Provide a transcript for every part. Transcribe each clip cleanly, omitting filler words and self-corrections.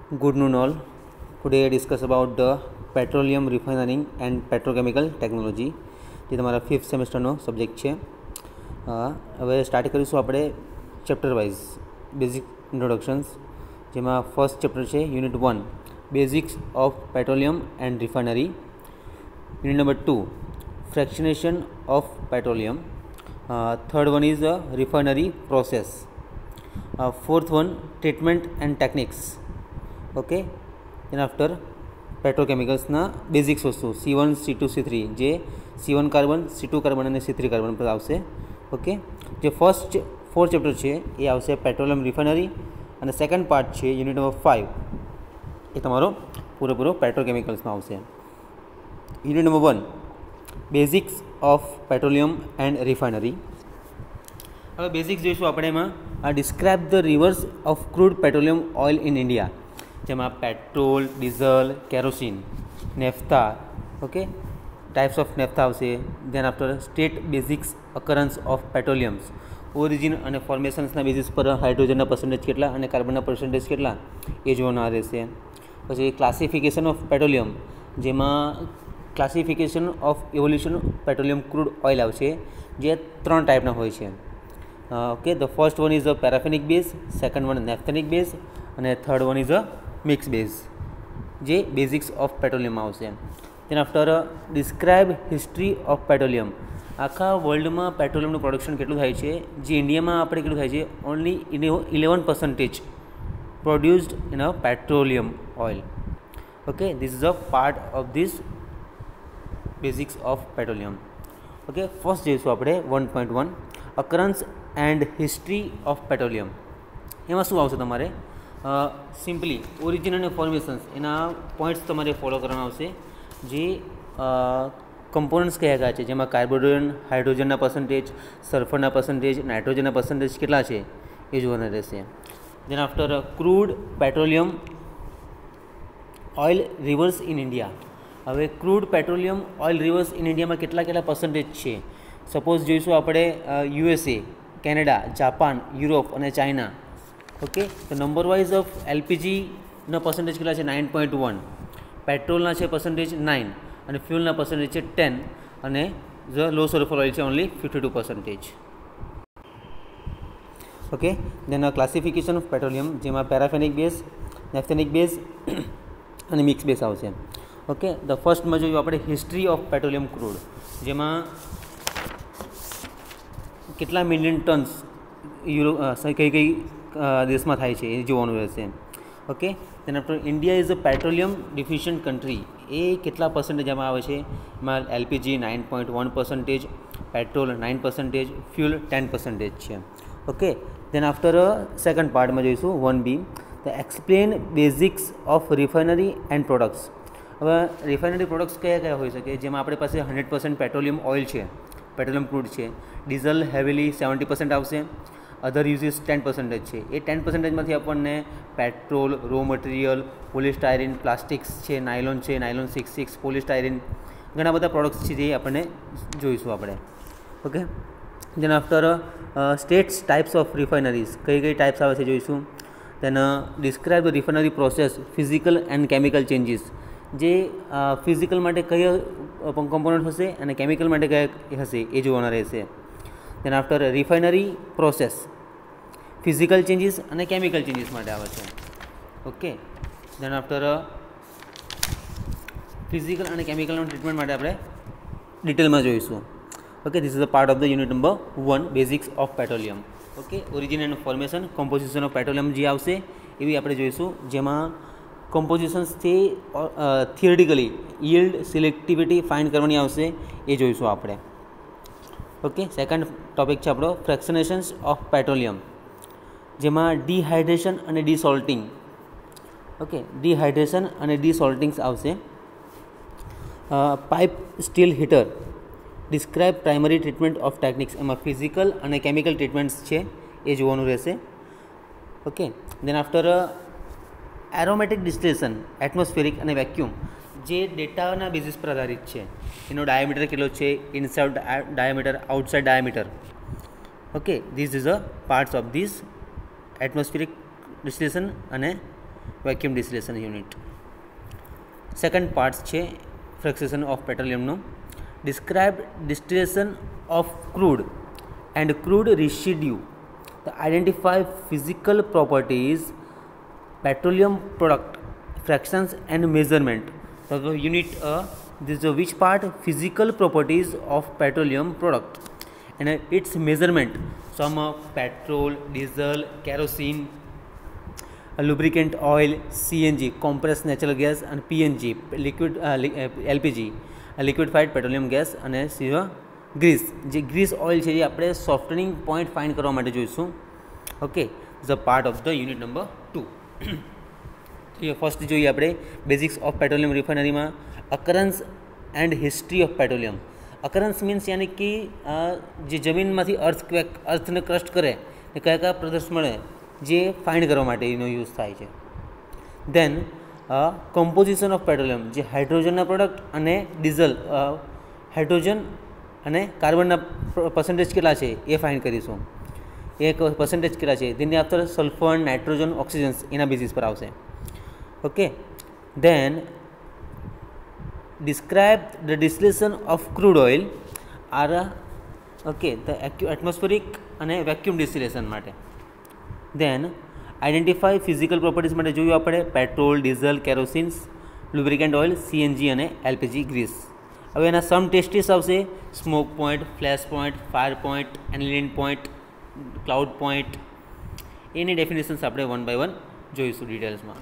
Good noon all. Today I discuss about the petroleum refining and petrochemical technology. જે તમારા 5th સેમેસ્ટરનો subject છે. હવે start કરીશું આપણે ચેપ્ટર વાઇઝ બેઝિક ઇન્ટ્રોડક્શન્સ, જેમાં ફર્સ્ટ ચેપ્ટર છે unit 1 basics of petroleum and refinery. Unit number 2 fractionation of petroleum. Third one is refinery process. Fourth one treatment and techniques. Okay, એના after પેટ્રોકેમિકલ્સના basics વસ્તુ C1, C2, C3, જે C1 carbon, C2 carbon અને C3 carbon પર આવશે. Okay, જે first 4 chapter છે એ આવશે પેટ્રોલિયમ રિફાઇનરી, અને સેકન્ડ પાર્ટ છે યુનિટ નંબર 5 એ તમારો પૂરેપૂરો પેટ્રોકેમિકલ્સમાં આવશે. Unit number 1 basics of petroleum and refinery. હવે બેઝિક્સ જોઈશું આપણે. એમાં describe the reserves of crude petroleum oil in India, જેમાં petrol, diesel, kerosene, naphtha. Okay, types of naphtha આવશે. Then after state basics occurrence of petroleums, origin અને ફોર્મેશન્સના basis પર હાઇડ્રોજનના percentage કેટલા અને કાર્બનના પર્સન્ટેજ કેટલા એ જોવાના રહેશે. પછી ક્લાસિફિકેશન ઓફ પેટ્રોલિયમ, જેમાં classification of evolution petroleum crude oil આવશે, જે 3 ટાઈપના હોય છે. Okay, the first one is a paraffinic base, second one naphthenic base, અને third one is a mix base, જે બેઝિક્સ ઓફ પેટ્રોલિયમ આવશે. તેના after describe history of petroleum. આખા વર્લ્ડમાં પેટ્રોલિયમનું પ્રોડક્શન કેટલું થાય છે, જે ઇન્ડિયામાં આપણે કેટલું થાય છે, only 11% produced in a petroleum oil. Okay, this is a part of this basics of petroleum. Okay, first જોઈશું આપણે 1.1 occurrence and history of petroleum. એમાં શું આવશે તમારે? સિમ્પલી ઓરિજિન અને ફોર્મેશન્સ એના પોઈન્ટ્સ તમારે ફોલો કરવાના આવશે. જે કમ્પોનન્ટ્સ કયા કયા છે, જેમાં કાર્બોડન, હાઇડ્રોજનના પર્સન્ટેજ, સલ્ફરના પર્સન્ટેજ, નાઇટ્રોજનના પર્સન્ટેજ કેટલા છે એ જોવાના રહેશે. Then after crude petroleum oil reserves in India. હવે crude petroleum oil reserves in ઇન્ડિયામાં કેટલા પર્સન્ટેજ છે. સપોઝ જોઈશું આપણે USA, કેનેડા, જાપાન, યુરોપ અને ચાઇના. ઓકે, તો નંબર વાઇઝ ઓફ LPGના પર્સન્ટેજ કેટલા છે? 9.1. પેટ્રોલના છે પર્સન્ટેજ 9, અને ફ્યુલના પર્સન્ટેજ છે 10, અને લો સલ્ફર ઓઇલ છે only 52%. Okay, then classification of petroleum, જેમાં પેરાફેનિક બેઝ, નેફ્થેનિક બેઝ અને મિક્સ બેઝ આવશે. ઓકે, ધ ફર્સ્ટમાં જોયું આપણે હિસ્ટ્રી ઓફ પેટ્રોલિયમ ક્રૂડ, જેમાં કેટલા મિલિયન ટન્સ કઈ દેશમાં થાય છે એ જોવાનું રહેશે. ઓકે, તેના પર India is a petroleum deficient country, એ કેટલા પર્સન્ટેજ આમાં આવે છે? એમાં LPG 9.1%, પેટ્રોલ 9%, ફ્યુલ 10% છે. ઓકે, દેન આફ્ટર સેકન્ડ પાર્ટમાં જોઈશું 1B the explain basics of refinery and products. હવે રિફાઇનરી પ્રોડક્ટ્સ કયા હોઈ શકે, જેમાં આપણી પાસે 100% પેટ્રોલિયમ ઓઇલ છે, પેટ્રોલિયમ ક્રૂડ છે. ડીઝલ હેવીલી 70% આવશે, અધર યુઝિસ 10% છે. એ 10%માંથી આપણને petrol, raw material, polystyrene, plastics છે, નાયલોન છે, નાયલોન 66, પોલિસ્ટાયરીન, ઘણા બધા પ્રોડક્ટ્સ છે જે આપણને જોઈશું આપણે. Okay, then after states types of રિફાઇનરીઝ, કઈ ટાઈપ્સ આવે છે જોઈશું. Then describe the refinery process, physical and chemical changes, જે ફિઝિકલ માટે કયા કમ્પોનન્ટ હશે અને કેમિકલ માટે કયા હશે એ જોવાના રહેશે. Then after refinery process physical changes અને કેમિકલ ચેન્જીસ માટે આવે છે. ઓકે, દેન આફ્ટર ફિઝિકલ અને કેમિકલનું ટ્રીટમેન્ટ માટે આપણે ડિટેલમાં જોઈશું. Okay, this is a part of the unit number 1 basics of petroleum. Okay, origin and formation, composition of petroleum જે આવશે એવી આપણે જોઈશું, જેમાં કમ્પોઝિશન્સથી થિયરિટિકલી યીલ્ડ, સિલેક્ટિવિટી ફાઇન્ડ કરવાની આવશે એ જોઈશું આપણે. ઓકે, સેકન્ડ ટોપિક છે આપણો ફ્રેક્શનેશન્સ ઓફ પેટ્રોલિયમ, જેમાં ડિહાઇડ્રેશન અને ડિસોલ્ટિંગ. ઓકે, ડિહાઇડ્રેશન અને ડિસોલ્ટિંગ્સ આવશે. Pipe still heater, describe primary treatment of techniques, એમાં ફિઝિકલ અને કેમિકલ ટ્રીટમેન્ટ્સ છે એ જોવાનું રહેશે. Okay, then after aromatic distillation, atmospheric અને વેક્યુમ, જે ડેટાના બેઝિસ પર આધારિત છે. એનો ડાયામીટર કેટલો છે, inside diameter, outside diameter. Okay, this is a parts of this atmospheric distillation અને vacuum distillation unit. Second part છે ફ્રેક્શન ઓફ પેટ્રોલિયમનો. Describe distillation of crude and crude residue. Identify physical properties petroleum product fractions and measurement. So unit this is which part? Physical properties of petroleum product and its measurement. Some petrol, diesel, kerosene, lubricant oil, CNG, compressed natural gas, and PNG, liquid LPG, liquefied petroleum gas, અને grease. જે grease oil છે એ આપણે softening point find કરવા માટે જોઈશું. Okay, is a part of the unit number 2. First જોઈએ આપણે બેઝિક્સ ઓફ પેટ્રોલિયમ રિફાઇનરીમાં occurrence and history of petroleum. Occurrence means યાની કે જે જમીનમાંથી અર્થને ક્રસ્ટ કરે એ કયા કયા પ્રદેશ મળે જે ફાઇન્ડ કરવા માટે એનો યુઝ થાય છે. દેન કમ્પોઝિશન ઓફ પેટ્રોલિયમ, જે હાઇડ્રોજનના પ્રોડક્ટ અને ડીઝલ, હાઇડ્રોજન અને કાર્બનના પર્સન્ટેજ કેટલા છે એ ફાઇન્ડ કરીશું. એક પર્સન્ટેજ કેટલા છે તેની આફ્ટર સલ્ફર, નાઇટ્રોજન, ઓક્સિજન્સ એના બેઝિસ પર આવશે. Okay, then describe the distillation of crude oil are okay the atmospheric and vacuum distillation માટે. Then identify physical properties માટે જોયું આપણે petrol, diesel, kerosenes, lubricant oil, CNG અને LPG ગ્રીસ. હવે એના સમ ટેસ્ટીસ આવશે: smoke point, flash point, fire point, aniline point, cloud point. એની definitions આપણે વન બાય વન જોઈશું ડિટેલ્સમાં.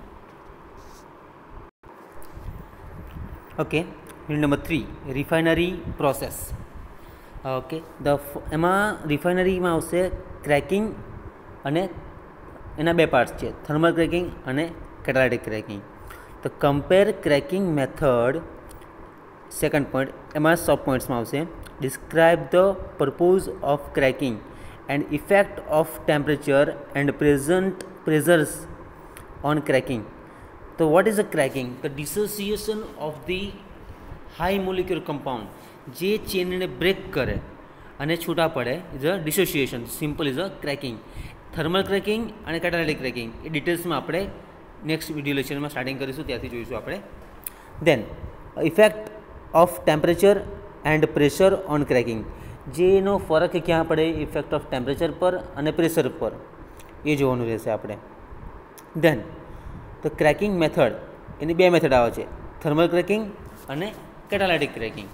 Okay, unit number 3 refinery process. Okay, એમાં રિફાઇનરીમાં આવશે ક્રેકિંગ અને એના બે પાર્ટ્સ છે, થર્મલ ક્રેકિંગ અને કેટાલિટિક ક્રેકિંગ. તો compare cracking method. Second point એમાં સબ પોઈન્ટ્સમાં આવશે: describe the purpose of cracking and effect of temperature and pressures on cracking. તો what is a cracking? The dissociation of the high molecular compound, જે ચેનને break કરે અને છૂટા પડે is a dissociation. Simple is a cracking. Thermal cracking અને catalytic cracking એ ડિટેલ્સમાં આપણે નેક્સ્ટ વિડીયો લેક્ચરમાં સ્ટાર્ટિંગ કરીશું, ત્યાંથી જોઈશું આપણે. Then effect of temperature and pressure on cracking, જેનો ફરક ક્યાં પડે ઇફેક્ટ ઓફ ટેમ્પરેચર પર અને પ્રેશર પર એ જોવાનું રહેશે આપણે. દેન તો ક્રેકિંગ મેથડ, એની બે મેથડ આવે છે, થર્મલ ક્રેકિંગ અને કેટાલિટિક ક્રેકિંગ.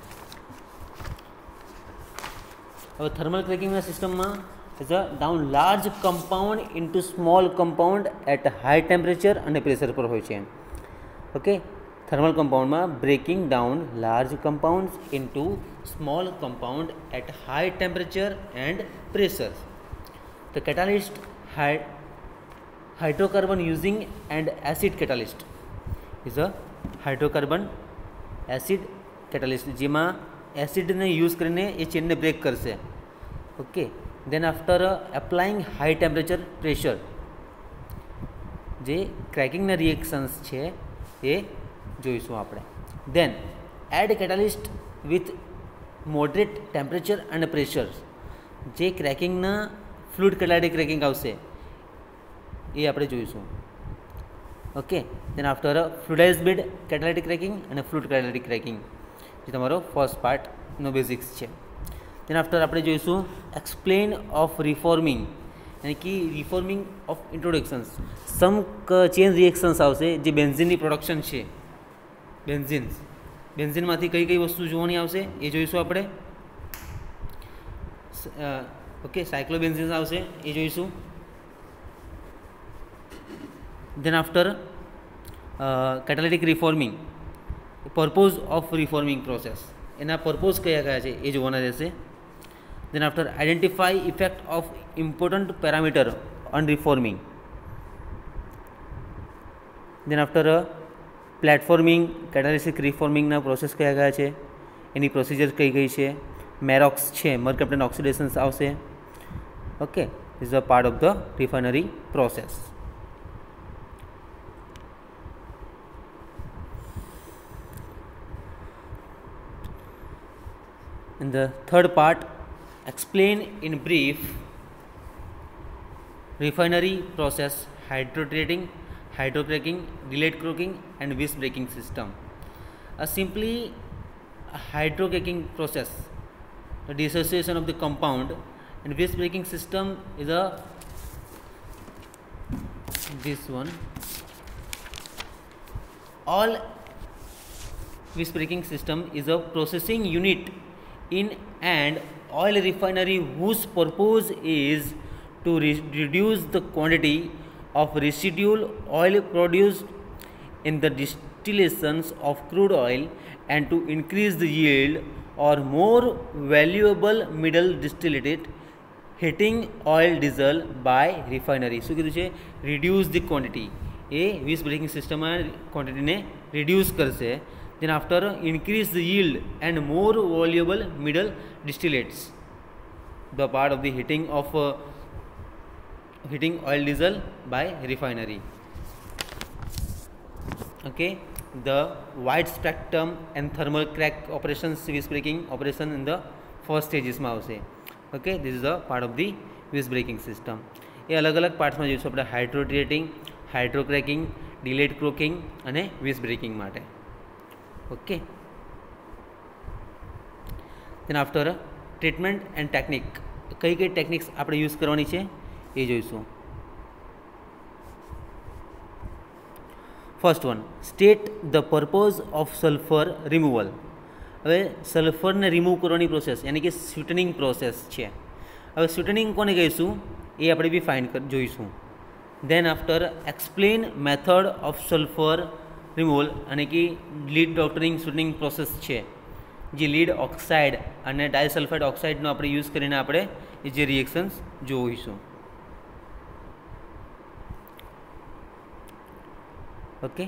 હવે થર્મલ ક્રેકિંગના સિસ્ટમમાં is a down large compound into small compound at high temperature અને પ્રેશર પર હોય છે. ઓકે, થર્મલ કમ્પાઉન્ડમાં breaking down large compounds into small compound at high temperature and pressure. The catalyst hydrocarbon using and acid catalyst is a hydrocarbon acid catalyst, જેમાં એસિડને use કરીને એ ચેનને બ્રેક કરશે. Okay, then after applying high temperature pressure, જે ક્રેકિંગના reactions છે એ જોઈશું આપણે. Then add catalyst with moderate temperature and pressure, જે ક્રેકિંગના ફ્લુઇડ કેટાલિટિક ક્રેકિંગ આવશે એ આપણે જોઈશું. Okay, then after fluidize bed catalytic cracking અને ફ્લુઇડ કેટાલિટિક ક્રેકિંગ, જે તમારો ફર્સ્ટ પાર્ટનો બેઝિક્સ છે. દેન આફ્ટર આપણે જોઈશું એક્સપ્લેન ઓફ રિફોર્મિંગ, યાની કે reforming of introductions. Some chain reactions આવશે જે બેન્ઝિનની પ્રોડક્શન છે. બેન્ઝિનમાંથી કઈ કઈ વસ્તુ જોવાની આવશે એ જોઈશું આપણે. ઓકે, સાયક્લોબેન્ઝિન આવશે એ જોઈશું. Then after catalytic reforming, purpose of reforming process, એના પર્પોઝ કયા કયા છે એ જોવાના રહેશે. Then after identify effect of important parameter on reforming. Then after platforming, catalytic રિફોર્મિંગના પ્રોસેસ કયા કયા છે, એની પ્રોસિજર કઈ કઈ છે. મેરોક્સ છે, મર્કેપ્ટન ઓક્સિડેશન્સ આવશે. Okay, is a part of the refinery process. In the third part, explain in brief refinery process, hydrocracking, delayed cracking, and visp breaking system. Simply a hydrocracking process, the dissociation of the compound, and visp breaking system is a this one. All visp breaking system is a processing unit in an oil refinery whose purpose is to reduce the quantity of residual oil produced in the distillations of crude oil and to increase the yield or more valuable middle distillate heating oil diesel by refinery. શું કીધું છે? reduce the quantity. A visp breaking system quantity ને reduce કરશે. Then after increase the yield and more valuable middle distillates, the part of the heating oil diesel by refinery. Okay, the wide spectrum and thermal crack operations, visp breaking operation in the first stages માં આવશે. Okay, this is the part of the visp breaking system. એ અલગ અલગ પાર્ટ્સમાં જોઈશું આપણે, હાઇડ્રોટ્રેટિંગ, હાઇડ્રોક્રેકિંગ, delayed coking અને visbreaking માટે. Okay, then after treatment and technique, કઈ કઈ ટેકનિક્સ આપણે યુઝ કરવાની છે એ જોઈશું. First one, state the purpose of sulphur removal. હવે સલ્ફરને રિમૂવ કરવાની પ્રોસેસ યાની કે સ્વીટનિંગ પ્રોસેસ છે. હવે સ્વીટનિંગ કોને કહીશું એ આપણે બી ફાઇન્ડ જોઈશું. Then after explain method of sulphur removal, અને કે લીડ ડોક્ટરિંગ સ્વીટનિંગ પ્રોસેસ છે, જે લીડ ઓક્સાઇડ અને ડાયસલ્ફાઇડ ઓક્સાઇડનો આપણે યુઝ કરીને આપણે એ જે રિએક્શન્સ જોઈશું. Okay,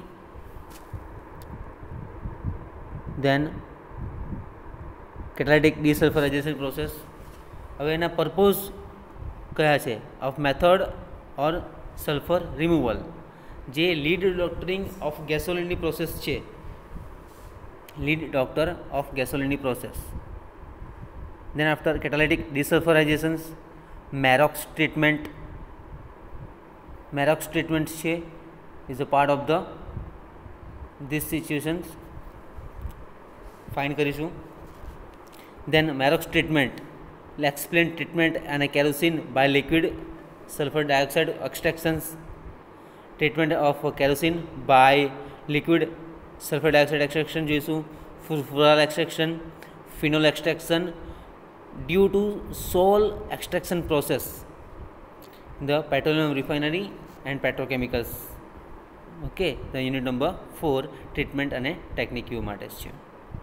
then catalytic desulphurisation process. હવે એના પર્પોઝ કયા છે? Of method or sulphur removal, જે લીડ ડોક્ટરિંગ ઓફ ગેસોલિનની પ્રોસેસ છે, લીડ ડોક્ટર ઓફ ગેસોલિનની process. Then after catalytic desulphurisations, Merox treatment. Merox treatment છે is a part of the this situations find કરીશું. Then Merox treatment explain treatment અને kerosene by liquid sulphur dioxide extractions. Treatment of kerosene by liquid sulphur dioxide extraction જોઈશું. Furfural extraction, phenol extraction due to sole extraction process in the petroleum refinery and petrochemicals. Okay, the unit number 4 treatment અને technique you માટે છે.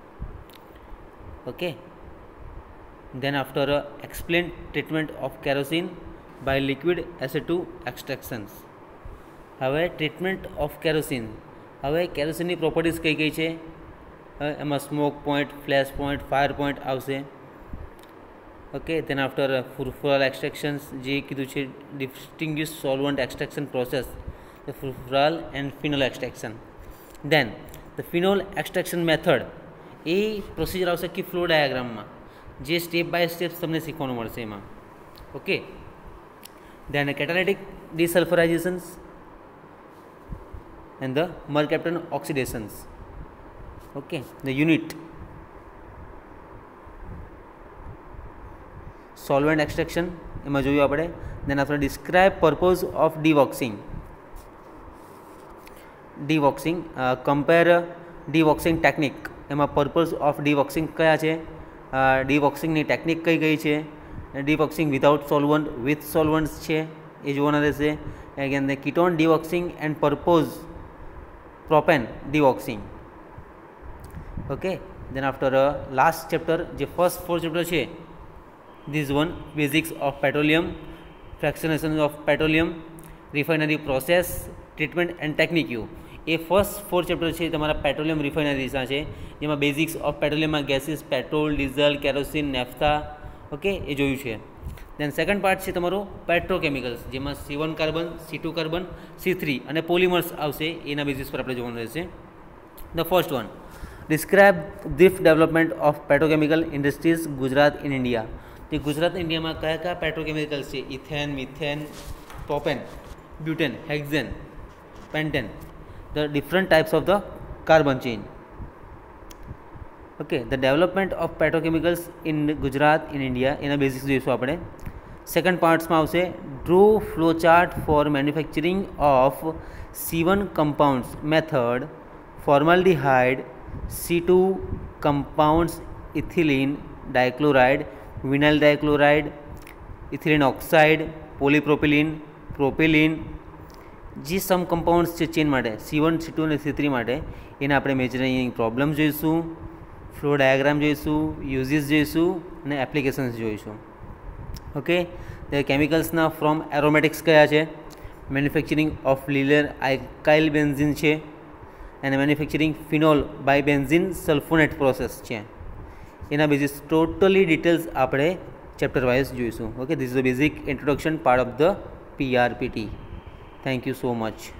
Okay, then after explain treatment of kerosene by liquid SO2 extractions. હવે treatment of kerosene. હવે કેરોસીનની properties કઈ કઈ છે? એમાં smoke point, flash point, fire point આવશે. Okay, then after furfural extractions, જે કીધું છે distinguish solvent extraction process, the furfural and phenol extraction. Then the phenol extraction method, એ પ્રોસિજર આવશે કે ફ્લો ડાયાગ્રામમાં, જે સ્ટેપ બાય સ્ટેપ તમને શીખવાનું મળશે એમાં. Okay, then catalytic desulphurisations and the mercaptan oxidations. Okay, the unit solvent extraction એમાં જોયું આપણે. દેન આપણે describe purpose of dewaxing. Dewaxing, compare dewaxing technique. એમાં પર્પઝ ઓફ ડીવોક્સિંગ કયા છે, ડીવોક્સિંગની ટેકનિક કઈ કઈ છે, dewaxing without solvent, with solvents છે એ જોવાના રહેશે. Again the ketone dewaxing and purpose propane dewaxing. Okay, then after last chapter, જે ફર્સ્ટ 4 ચેપ્ટર છે, this one basics of petroleum, fractionation of petroleum, refinery process, treatment and technique you. એ first 4 chapter છે તમારા petroleum રિફાઇનરીઝના છે, જેમાં basics of પેટ્રોલિયમમાં gases, petrol, diesel, kerosene, naphtha. Okay, એ જોયું છે. દેન સેકન્ડ પાર્ટ છે તમારો પેટ્રોકેમિકલ્સ, જેમાં C1 carbon, C2 carbon, C3 અને પોલિમર્સ આવશે. એના બેઝિસ પર આપણે જોવાનું રહેશે. The first one, describe brief development of petrochemical industries Gujarat in India. જે ગુજરાત ઇન્ડિયામાં કયા કયા પેટ્રોકેમિકલ્સ છે, ethane, methane, propane, butane, hexane, pentane, the different types of the carbon chain. Okay, the development of petrochemicals in Gujarat in India એના basics જોઈશું આપણે. Second પાર્ટ્સમાં આવશે draw flow chart for manufacturing of C1 compounds method, formaldehyde, C2 compounds, ethylene dichloride, vinyl dichloride, ethylene oxide, polypropylene, propylene. જે સમ compounds છે chain માટે C1, C2 અને C3 માટે એને આપણે મેજરિંગ પ્રોબ્લેમ જોઈશું, ફ્લો ડાયાગ્રામ જોઈશું, યુઝીસ જોઈશું અને એપ્લિકેશન્સ જોઈશું. ઓકે, તે કેમિકલ્સના ફ્રોમ એરોમેટિક્સ કયા છે, મેન્યુફેક્ચરિંગ ઓફ લીલર આલ્કાઇલ બેન્ઝિન છે અને manufacturing phenol by benzene sulphonate process છે. એના બેઝિસ ટોટલી ડિટેલ્સ આપણે ચેપ્ટર વાઇઝ જોઈશું. Okay, this is the basic introduction part of the PRPT. Thank you so much.